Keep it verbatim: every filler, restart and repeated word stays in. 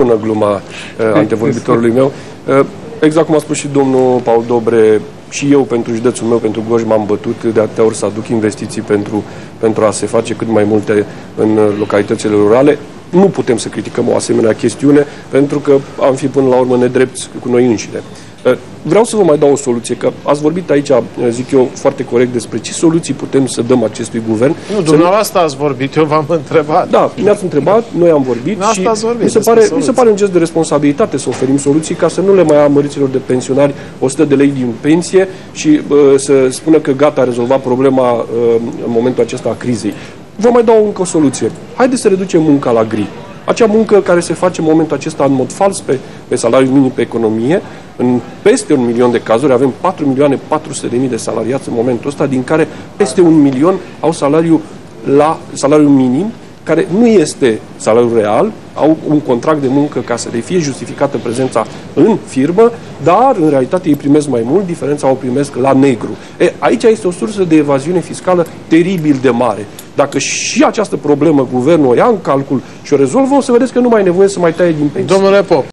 bună gluma uh, antevorbitorului meu. Uh, exact cum a spus și domnul Paul Dobre, și eu pentru județul meu, pentru Gorj, m-am bătut de atâtea ori să aduc investiții pentru, pentru a se face cât mai multe în localitățile rurale. Nu putem să criticăm o asemenea chestiune, pentru că am fi până la urmă nedrepți cu noi înșine. Vreau să vă mai dau o soluție, că ați vorbit aici, zic eu, foarte corect despre ce soluții putem să dăm acestui guvern. Nu, dumneavoastră ați vorbit, eu v-am întrebat. Da, mi-ați întrebat, noi am vorbit și vorbit mi, se pare, mi se pare un gest de responsabilitate să oferim soluții ca să nu le mai ia măriților de pensionari o sută de lei din pensie și uh, să spună că gata, a rezolvat problema uh, în momentul acesta a crizei. Vă mai dau încă o soluție. Haideți să reducem munca la gri. Acea muncă care se face în momentul acesta în mod fals pe, pe salariul minim pe economie, în peste un milion de cazuri, avem patru milioane patru sute de mii de salariați în momentul ăsta, din care peste un milion au salariu la salariul minim, care nu este salariul real, au un contract de muncă ca să le fie justificată prezența în firmă, dar în realitate ei primesc mai mult, diferența o primesc la negru. E, aici este o sursă de evaziune fiscală teribil de mare. Dacă și această problemă guvernul o ia în calcul și o rezolvă, o să vedeți că nu mai e nevoie să mai taie din pensii. Domnule Pop,